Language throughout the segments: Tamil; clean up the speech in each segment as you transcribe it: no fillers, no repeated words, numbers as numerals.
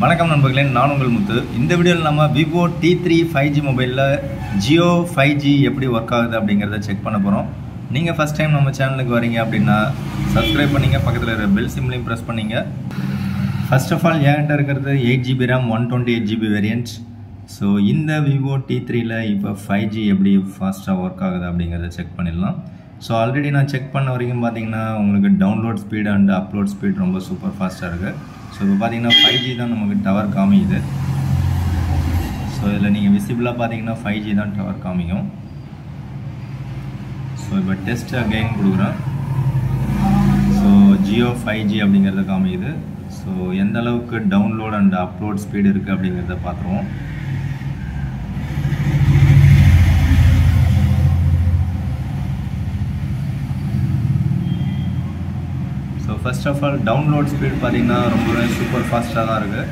வணக்கம் நண்பர்களே, நான் உங்கள் முத்து. இந்த வீடியோவில் நம்ம விவோ T3 5G மொபைலில் ஜியோ 5G எப்படி ஒர்க் ஆகுது அப்படிங்கிறத செக் பண்ண போகிறோம். நீங்கள் ஃபஸ்ட் டைம் நம்ம சேனலுக்கு வரீங்க அப்படின்னா சப்ஸ்கிரைப் பண்ணிங்க, பக்கத்தில் இருக்கிற பெல் சிம்லையும் ப்ரெஸ் பண்ணிங்க. ஃபர்ஸ்ட் ஆஃப் ஆல் என்கிட்ட இருக்கிறது 8GB RAM 128GB variant. So இந்த விவோ T3ல இப்போ 5G எப்படி ஃபாஸ்ட்டாக ஒர்க் ஆகுது அப்படிங்கிறத செக் பண்ணிடலாம். ஸோ ஆல்ரெடி நான் செக் பண்ண வரைக்கும் பார்த்தீங்கன்னா உங்களுக்கு download speed and upload speed ரொம்ப சூப்பர் ஃபாஸ்ட்டாக இருக்குது. ஸோ இப்போ பார்த்தீங்கன்னா 5G தான் நமக்கு டவர் காமிக்குது. ஸோ இதில் நீங்கள் விசிபிளாக பார்த்தீங்கன்னா 5G தான் டவர் காமிக்கும். ஸோ இப்போ டெஸ்ட் அகைன் கொடுக்குறேன். ஸோ ஜியோ 5G அப்படிங்கிறத காமிக்குது. ஸோ எந்த அளவுக்கு டவுன்லோட் அண்ட் அப்லோட் ஸ்பீடு இருக்குது அப்படிங்கிறத பார்த்துருவோம். So first of all download speed பார்த்தீங்கன்னா ரொம்பவே சூப்பர் ஃபாஸ்ட்டாக தான் இருக்குது.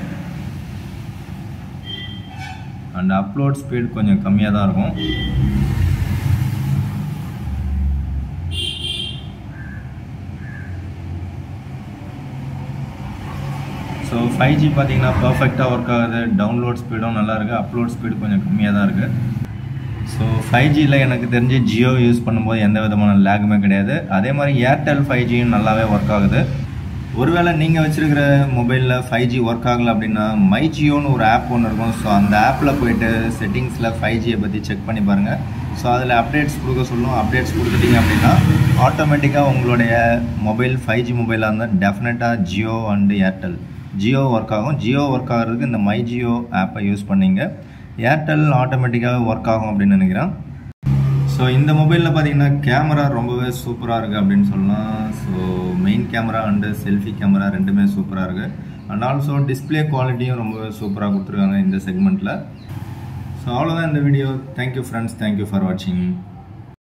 அண்ட் அப்லோட் ஸ்பீட் கொஞ்சம் கம்மியாக தான் இருக்கும். ஸோ 5G பார்த்தீங்கன்னா பர்ஃபெக்டாக ஒர்க் ஆகுது. டவுன்லோட் ஸ்பீடும் நல்லா இருக்குது, அப்லோட் ஸ்பீடு கொஞ்சம் கம்மியாக தான் இருக்குது. ஸோ 5Gயில் எனக்கு தெரிஞ்சு ஜியோ யூஸ் பண்ணும்போது எந்த விதமான லேகுமே கிடையாது. அதே மாதிரி ஏர்டெல் 5Gயும் நல்லாவே ஒர்க் ஆகுது. ஒருவேளை நீங்கள் வச்சுருக்கிற மொபைலில் 5G ஒர்க் ஆகலை அப்படின்னா மை ஜியோன்னு ஒரு ஆப் ஒன்று இருக்கும். ஸோ அந்த ஆப்பில் போய்ட்டு செட்டிங்ஸில் 5Gயை பற்றி செக் பண்ணி பாருங்கள். ஸோ அதில் அப்டேட்ஸ் கொடுக்க சொல்லும். அப்டேட்ஸ் கொடுத்துட்டீங்க அப்படின்னா ஆட்டோமேட்டிக்காக உங்களுடைய மொபைல் 5G மொபைலாக இருந்தால் டெஃபினட்டாக ஜியோ அண்டு ஏர்டெல் ஜியோ ஒர்க் ஆகும். ஜியோ ஒர்க் ஆகிறதுக்கு இந்த மை ஜியோ ஆப்பை யூஸ் பண்ணிங்க. ஏர்டெல் ஆட்டோமேட்டிக்காக ஒர்க் ஆகும் அப்படின்னு நினைக்கிறேன். ஸோ இந்த மொபைலில் பார்த்தீங்கன்னா கேமரா ரொம்பவே சூப்பராக இருக்குது அப்படின்னு சொல்லலாம். So main camera and selfie camera ரெண்டுமே சூப்பராக இருக்குது. அண்ட் ஆல்சோ டிஸ்பிளே குவாலிட்டியும் ரொம்பவே சூப்பராக கொடுத்துருக்காங்க இந்த செக்மெண்ட்டில். ஸோ அவ்வளோதான் இந்த video. Thank you friends, thank you for வாட்சிங்.